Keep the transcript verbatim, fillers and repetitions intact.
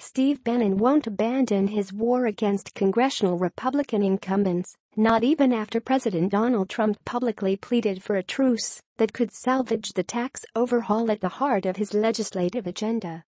Steve Bannon won't abandon his war against congressional Republican incumbents, not even after President Donald Trump publicly pleaded for a truce that could salvage the tax overhaul at the heart of his legislative agenda.